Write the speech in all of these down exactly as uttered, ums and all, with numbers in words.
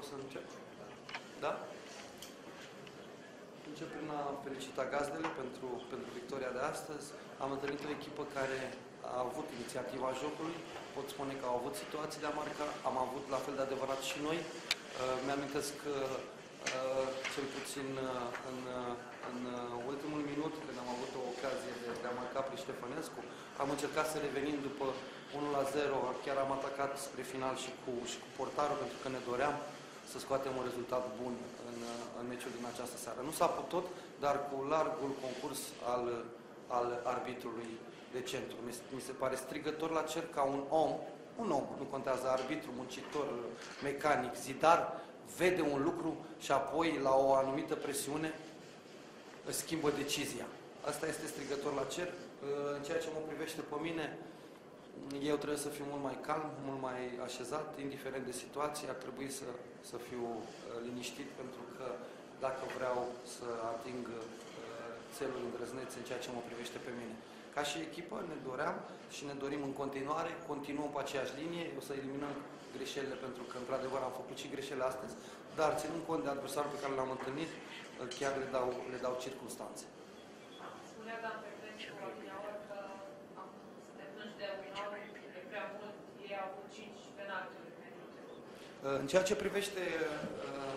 Pot să încep? Da? Încep prin a felicita gazdele pentru, pentru victoria de astăzi. Am întâlnit o echipă care a avut inițiativa jocului. Pot spune că au avut situații de a marca. Am avut la fel de adevărat și noi. Mi-amintesc că cel puțin în, în ultimul minut, când am avut o ocazie de, de a marca prin Ștefănescu, am încercat să revenim după unu la zero, chiar am atacat spre final și cu, și cu portarul, pentru că ne doream să scoatem un rezultat bun în, în meciul din această seară. Nu s-a putut, dar cu largul concurs al, al arbitrului de centru. Mi, mi se pare strigător la cer ca un om, un om, nu contează, arbitru, muncitor, mecanic, zidar, vede un lucru și apoi, la o anumită presiune, își schimbă decizia. Asta este strigător la cer. În ceea ce mă privește pe mine, eu trebuie să fiu mult mai calm, mult mai așezat, indiferent de situație. Ar trebui să, să fiu liniștit, pentru că dacă vreau să ating țelul îndrăzneț în ceea ce mă privește pe mine. Ca și echipă ne doream și ne dorim în continuare, continuăm pe aceeași linie, o să eliminăm greșelile, pentru că într-adevăr am făcut și greșelile astăzi, dar ținând cont de adversarul pe care l-am întâlnit, chiar le dau, le dau circunstanțe. Spunea Dan Petrescu adineaori că suntem plânși de uneori, de prea mult, ei au avut cinci penalturi. În ceea ce privește uh,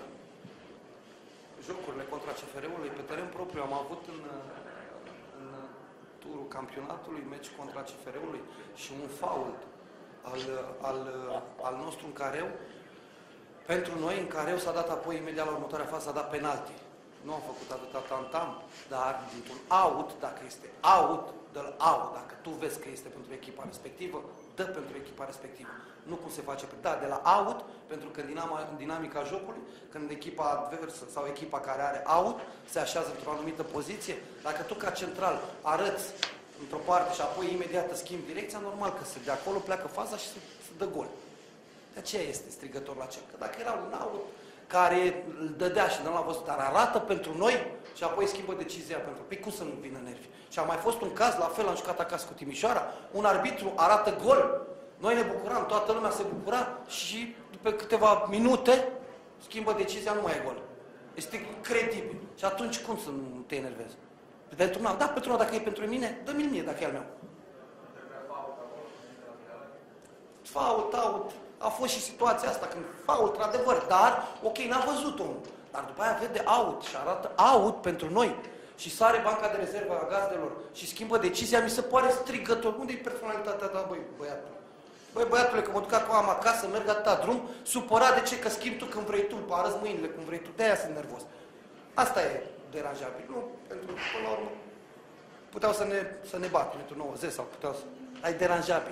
jocurile contra C F R-ului, pe teren propriu am avut în, în turul campionatului meci contra C F R-ului și un fault al, al, al nostru în careu. Pentru noi, în careu s-a dat apoi, imediat la următoarea fază, s-a dat penalti. Nu am făcut atâta tantam, dar dintr-un out, dacă este out, dă-l out. Dacă tu vezi că este pentru echipa respectivă, dă pentru echipa respectivă. Nu cum se face. Da, de la out, pentru că în, dinama, în dinamica jocului, când echipa adversă sau echipa care are out se așează într-o anumită poziție, dacă tu ca central arăți într-o parte și apoi imediat schimbi direcția, normal că de acolo pleacă faza și se, se dă gol. De aceea este strigător la cer. Că dacă era un out care îl dădea și nu l-a văzut, dar arată pentru noi și apoi schimbă decizia pentru... Păi cum să nu vină nervi? Și a mai fost un caz, la fel, am jucat acasă cu Timișoara, un arbitru arată gol, noi ne bucuram, toată lumea se bucura și după câteva minute schimbă decizia, nu mai e gol. Este incredibil. Și atunci cum să nu te enervezi? Pentru un, da, pentru un, dacă e pentru mine, dă-mi-l mie dacă e al meu. Fault, out. A fost și situația asta, când fault, într-adevăr, dar, ok, n-a văzut omul. Dar după aia vede out și arată out pentru noi. Și sare banca de rezervă a gazdelor și schimbă decizia, mi se pare strigător. Unde e personalitatea ta, băi, băiatul? Băi, băiatule, că mă duc acum am acasă, merg atâta drum, supărat de ce? Că schimbi tu când vrei tu, arăți mâinile cum vrei tu, de-aia sunt nervos. Asta e deranjabil, nu? Pentru că, până la urmă, puteau să ne, să ne bată pentru nouăzeci sau puteau să... Ai deranjabil.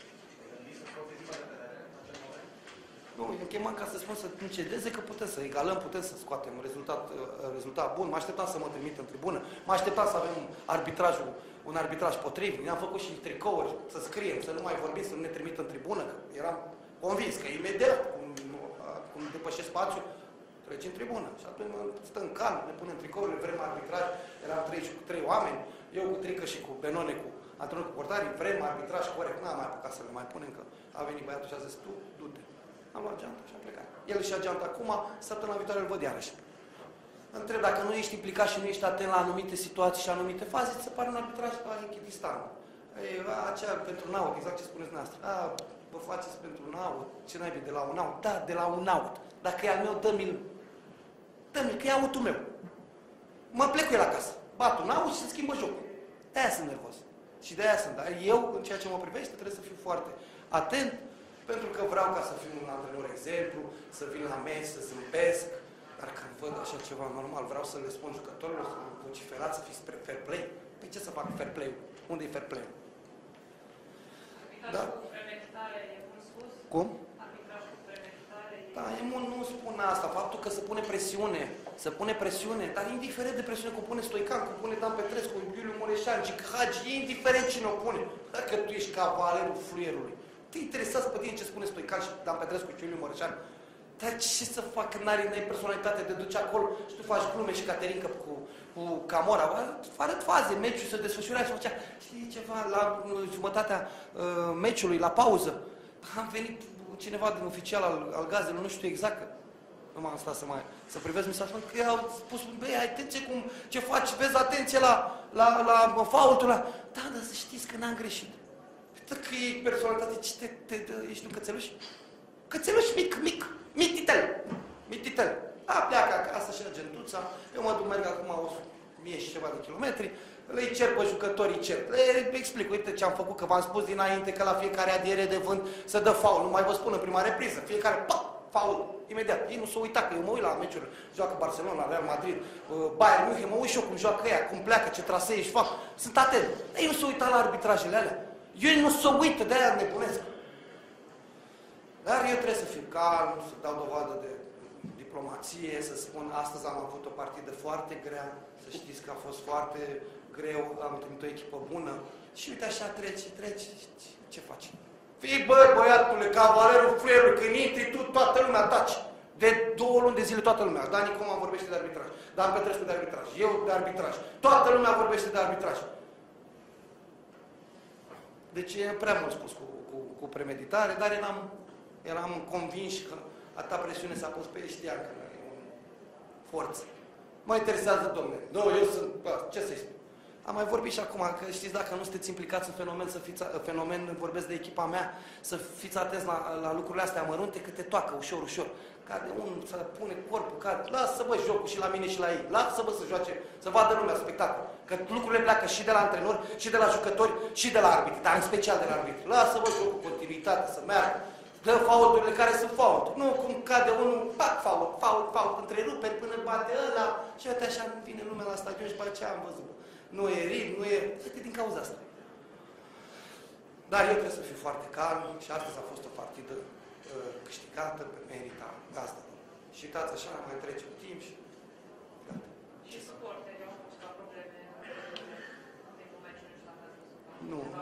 Nu, eu chemam ca să spun să nu cedeze, că putem să egalăm, putem să scoatem un rezultat, rezultat bun. Mă așteptam să mă trimit în tribună, mă așteptam să avem arbitrajul, un arbitraj potrivit. Ne-am făcut și tricouri, să scriem, să nu mai vorbim, să nu ne trimită în tribună, că eram convins că imediat, cum, cum depășesc spațiul, treci în tribună. Și atunci stăm calm, ne punem tricourile, vrem arbitraj, eram trei și cu trei oameni, eu cu Trică și cu Benone, cu antrenor cu portarii, vrem arbitraj corect, n-am mai apucat să le mai punem, că a venit băiatul și a zis, tu, du-te. Am luat geanta și am plecat. El și-a geanta acum, săptămâna viitoare îl văd iarăși. Întreb, dacă nu ești implicat și nu ești atent la anumite situații și anumite faze, ți se pare un arbitraj la Echidistan. Aceea pentru un out, exact ce spuneți noastră. A, vă faceți pentru un out, ce n-ai de la un out? Da, de la un out. Dacă e al meu, dă-mi-l. Dă-mi-l, că e autul meu. Mă plec cu el acasă. Bat un out și se schimbă jocul. De-aia sunt nervos. Și de-aia sunt. Dar eu, în ceea ce mă privește, trebuie să fiu foarte atent, pentru că vreau ca să fiu un antrenor exemplu, să vin la meci, să zâmbesc, dar când văd așa ceva normal, vreau să le spun jucătorilor, să vociferați, să fiți spre fair play. Păi ce să fac fair play? Unde e fair play? Arbitrajul da. Cu premeditare e mult spus? Cum? Arbitrajul cu premeditare e... Da, e mult, nu spun asta. Faptul că se pune presiune, se pune presiune, dar indiferent de presiune, că o pune Stoican, că o pune Dan Petrescu, Iuliu Mureșan, Gic Hagi, indiferent cine o pune. Dacă tu ești cavalerul fluierului, te interesează pe tine ce spune Stoican și Dan Petrescu și Iuliu Mureșan. Dar ce să fac când n-ai personalitate de duci acolo și tu faci glume și Caterinca cu, cu Camora? Arăt faze, meciul se desfășura și făcea, știi ceva, la jumătatea uh, meciului, la pauză. Am venit cineva din oficial al, al gazelor, nu știu exact, Nu m-am stat să mai să privesc, mi s-a spus că i-au spus, băi, atenție cum, ce faci, vezi, atenție la, la, la faultul ăla. Da, dar să știți că n-am greșit. Că e personalitate, ce te, te, te, ești un cățeluș? Cățeluș mic, mic, mititel, mititel. A, pleacă acasă și la gentuța, eu mă duc, merg acum o mie și ceva de kilometri, le cer pe jucătorii, cer. Le explic, uite ce am făcut, că v-am spus dinainte că la fiecare adiere de vânt se dă faul, nu mai vă spun în prima repriză, fiecare, pa, faul, imediat. Ei nu s-au uitat, că eu mă uit la meciuri, joacă Barcelona, Real Madrid, Bayern München, mă uit și eu cum joacă ea, cum pleacă, ce trasee își fac, sunt atent. Ei nu s-au uitat la arbitrajele alea. Ei nu se uită, de-aia nebunesc. Dar eu trebuie să fiu calm, să dau dovadă de diplomație, să spun, astăzi am avut o partidă foarte grea, să știți că a fost foarte greu, am întâlnit o echipă bună și uite așa trece, trece, ce faci? Fii bă, băiatule, cavalerul frierului, când intri tu, toată lumea taci. De două luni de zile toată lumea. Dani Coma vorbește de arbitraj, Dan Petrescu de arbitraj, eu de arbitraj, toată lumea vorbește de arbitraj. Deci e prea mult spus cu, cu, cu premeditare, dar eram, eram convins că atâta presiune s-a pus pe ei, știam că e o forță. Mă interesează, domnule. Nu, eu sunt, bă, ce să-i spun? Am mai vorbit și acum, că știți, dacă nu sunteți implicați în fenomen, să fiți, fenomen, vorbesc de echipa mea, să fiți atenți la, la lucrurile astea mărunte, că te toacă ușor, ușor. Cade unul, să pune corpul, cade, lasă bă jocul și la mine și la ei, lasă bă să joace, să vadă lumea spectacol. Că lucrurile pleacă și de la antrenori, și de la jucători, și de la arbitri, dar în special de la arbitri. Lasă bă jocul, continuitate, să meargă. Dă faulturile care sunt fault. Nu cum cade unul, pac, fault, fault, fault, întreruperi până bate ăla. Și uite așa vine lumea la stadion și după aceea am văzut. Nu e rid, nu e... Uite din cauza asta. Dar eu trebuie să fiu foarte calm și astăzi a fost o partidă uh, câștigată pe merita gazda. Și uitați așa, mai trece un timp și... Gata. Și suporterii au fost ca probleme în timpul meciului și la Nu, nu.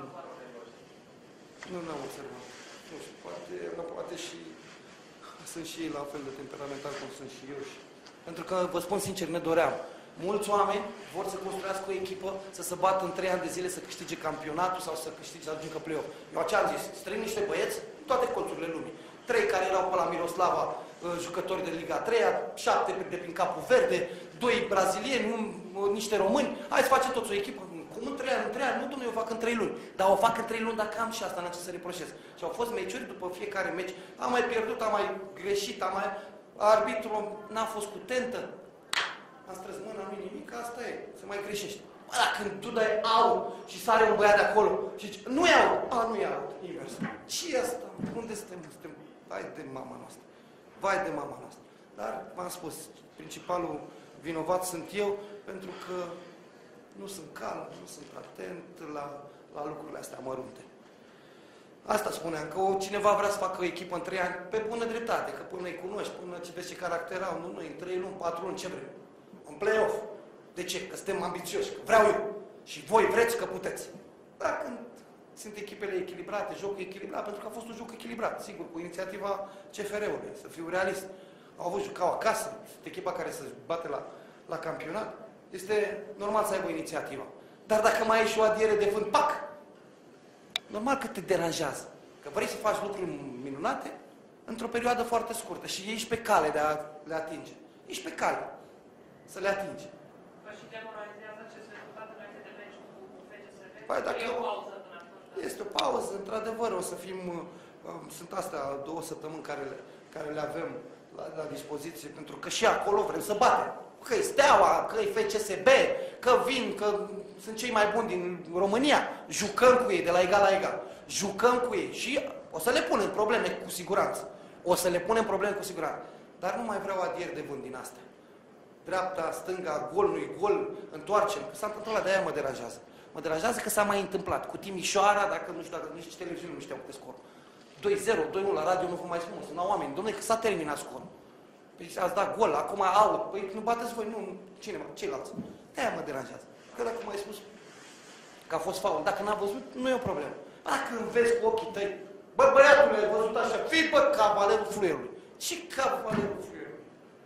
Nu, nu am observat. Nu știu, poate, poate și sunt și ei la fel de temperamental cum sunt și eu. Și... Pentru că, vă spun sincer, ne doream. Mulți oameni vor să construiască o echipă, să se bată în trei ani de zile, să câștige campionatul sau să câștige, să ajungă play-off. Eu aceea am zis, strâng niște băieți în toate colțurile lumii. Trei care erau pe la Miroslava, jucători de Liga a treia, șapte de prin Capul Verde, doi brazilieni, un, niște români. Hai să facem toți o echipă. Cum în trei ani? În trei ani? Nu, domnule, eu fac în trei luni. Dar o fac în trei luni dacă am și asta, n-am ce să reproșez. Și au fost meciuri, după fiecare meci, am mai pierdut, am mai greșit, am mai... Arbitrul n-a fost cu tentă. Am strâns mâna, nu nimic, asta e, să mai greșești. Bă, dar când tu dai out și sare un băiat de acolo și zici, nu e out, a, nu e out, invers. Ce e asta? Unde suntem? suntem? Vai de mama noastră. Vai de mama noastră. Dar, v-am spus, principalul vinovat sunt eu, pentru că nu sunt calm, nu sunt atent la, la lucrurile astea mărunte. Asta spuneam, că cineva vrea să facă o echipă în trei ani, pe bună dreptate, că până îi cunoști, până ce vezi ce caracter au, nu noi, în trei luni, patru luni, ce vrem? În play-off. De ce? Că suntem ambițioși, că vreau eu. Și voi vreți că puteți. Dar când sunt echipele echilibrate, jocul echilibrat, pentru că a fost un joc echilibrat, sigur, cu inițiativa C F R-ului, să fiu realist. Au avut jucau acasă, sunt echipa care se bate la, la campionat, este normal să aibă inițiativa. Dar dacă mai ai și o adiere de vânt, pac! Normal că te deranjează. Că vrei să faci lucruri minunate într-o perioadă foarte scurtă și ești pe cale de a le atinge. Ești pe cale să le atingi. Vă și demoralizează acest rezultat înainte de meci cu F C S B? Păi, dacă e o pauză până atunci. Este o pauză, într-adevăr, o să fim... Sunt astea două săptămâni care le, care le avem la, la dispoziție, pentru că și acolo vrem să batem. Că-i Steaua, că-i F C S B, că vin, că sunt cei mai buni din România. Jucăm cu ei de la egal la egal. Jucăm cu ei și o să le punem probleme cu siguranță. O să le punem probleme cu siguranță. Dar nu mai vreau adieri de vânt din astea. Dreapta, stânga, gol, nu-i gol, întoarcem. S-a întâmplat, de aia mă deranjează. Mă deranjează că s-a mai întâmplat. Cu Timișoara, dacă nu știu, dacă nici televiziunea nu știau câte scor. doi zero, doi unu la radio, nu vă mai spun. Sunt oameni. Dom'le, că s-a terminat scorul. Păi ați dat gol, acum out. Păi nu bateți voi, nu, cine mă, ceilalți. De-aia mă deranjează. Că dacă m-ai spus că a fost faul, dacă n-a văzut, nu e o problemă. Dacă îl vezi cu ochii tăi, bă, băiatule, ai văzut așa, fii, bă, cavalerul fluierului. Ce cavalerul fluierului?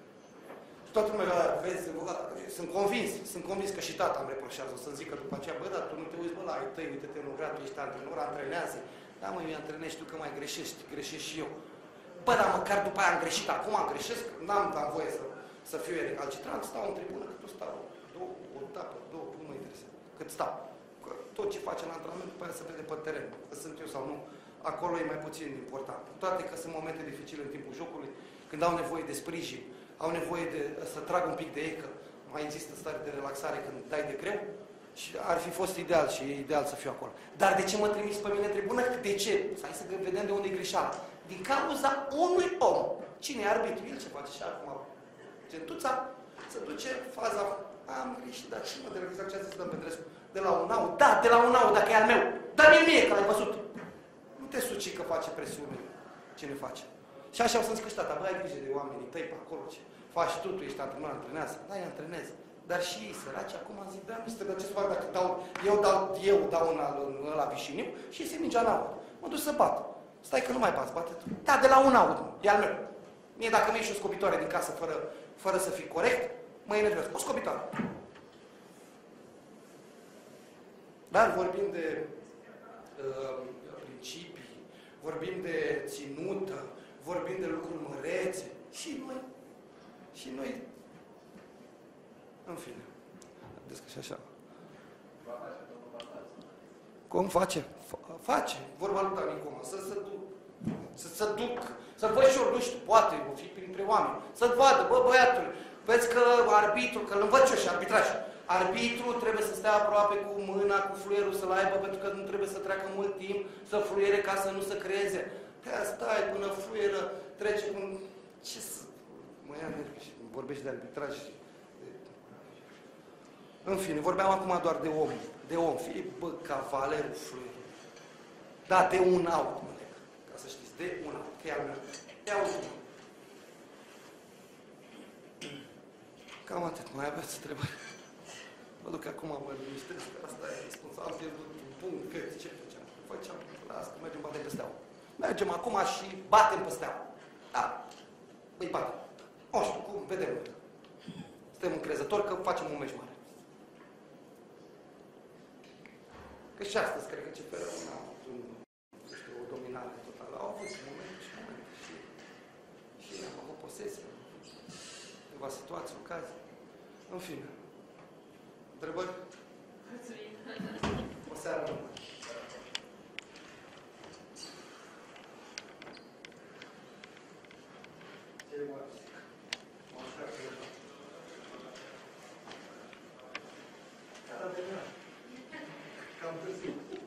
Și toată lumea, vezi, sunt convins, sunt convins că și tata îmi reproșează. O să-mi zică după aceea, bă, dar tu nu te uiți, bă, la ai tăi, uite-te, nu vrea, tu ești antrenor, antrenează. Da, mă, eu antrenez, știu că mai greșești, greșești și eu. Bă, dar măcar după aia am greșit, acum am greșesc, n-am dat voie să, să fiu recalcitrant, stau în tribună, cât stau, două, o etapă, două, nu mă interesează, cât stau. Că tot ce face în antrenament, după aia se vede pe teren, că sunt eu sau nu, acolo e mai puțin important. Toate că sunt momente dificile în timpul jocului, când au nevoie de sprijin, au nevoie de să trag un pic de ei, că mai există stare de relaxare când dai de greu, și ar fi fost ideal și e ideal să fiu acolo. Dar de ce mă trimis pe mine în tribună? De ce? Hai să vedem de unde e greșeala. Din cauza unui om. Cine e arbitru? El ce face? Și acum gentuța se duce faza. Am greșit, dar ce mă deranjează ce a zis Dan Petrescu? De la un aut? Da, de la un aut, dacă e al meu. Dar mie mie, că l-ai văzut. Nu te suci că face presiune. Cine face? Și așa o să-mi zic ăștia, bă, ai grijă de oamenii tăi pe acolo, ce faci tu, tu ești antrenor, antrenează. Da, îi antrenez. Dar și ei săraci, acum zic, da, mister, dar ce să fac dacă dau, eu dau, eu dau una în ăla vișiniu și se mingea în aut. Mă duc să bat. Stai că nu mai bați, bate tu. Da, de la un aut, mă. E al meu. Mie dacă mi ieși o scobitoare din casă fără, fără să fii corect, mă enervează. O scobitoare. Dar vorbim de uh, principii, vorbim de ținută, vorbim de lucruri mărețe. Și noi, și noi, în fine, vedeți că și așa. Cum face? Face. Vorba lui Dani Coma. Să se duc. Să se duc. Să-l văd și eu, nu știu, poate, o fi printre oameni. Să-l vadă, bă, băiatul, vezi că arbitru, că îl învăț eu și arbitraj. Arbitru trebuie să stea aproape cu mâna, cu fluierul să-l aibă, pentru că nu trebuie să treacă mult timp să fluiere ca să nu se creeze. Te-aia stai până fluieră, trece cum... Ce să... Mă ia nervi și vorbești de arbitraj. În fine, vorbeam acum doar de om. De om. Fie, bă, cavalerul fluierul. Da, de un aut, mă leg. Ca să știți, de un aut. Că e al meu. Ia uite. Cam atât. Mai aveți întrebări? Mă duc acum, mă liniștesc, că asta e responsabil, pierdut un punct, că ce făceam? Făceam, las, că mergem, batem pe steaua. Mergem acum și batem pe steaua. Da. Îi batem. Nu știu, cum, vedem. Suntem încrezători că facem un meci mare. Că și astăzi, cred că ce pe rău n-a avut un, știu, o dominare totală. Au avut momente și momente și, și am avut posesie. Câteva situații, ocazii. În fine. Întrebări? Mulțumim. O seară bună. Ce e mare? Mă așteaptă de fapt. Cam târziu.